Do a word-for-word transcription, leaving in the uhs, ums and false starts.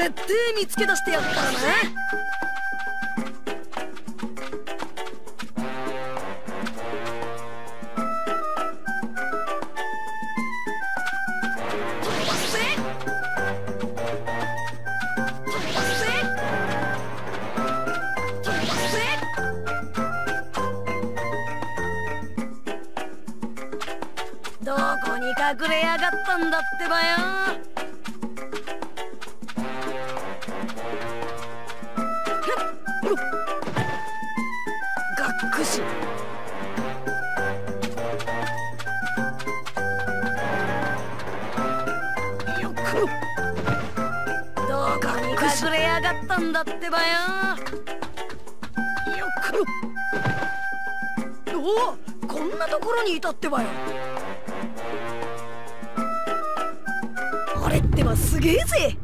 絶対見つけ出してやっからな。どこに隠れやがったんだってばよ。がっくし。よっく。どこに隠れやがったんだってばよ。よっく。おお、こんなところにいたってばよ。俺ってばすげえぜ。